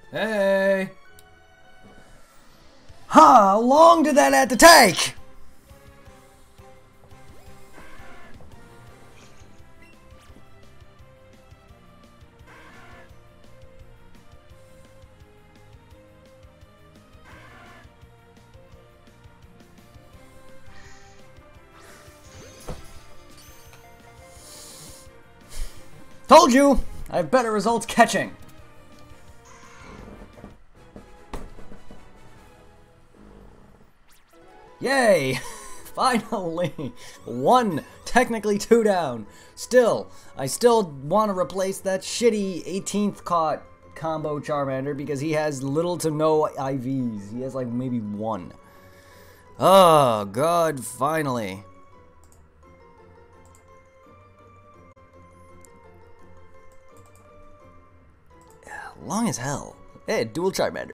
Hey! How long did that have to take? Told you! I have better results catching. Yay! Finally! One! Technically two down. Still, I still want to replace that shitty 18th caught combo Charmander because he has little to no IVs. He has like maybe one. Oh, God, finally. Long as hell. Hey, dual Charmander.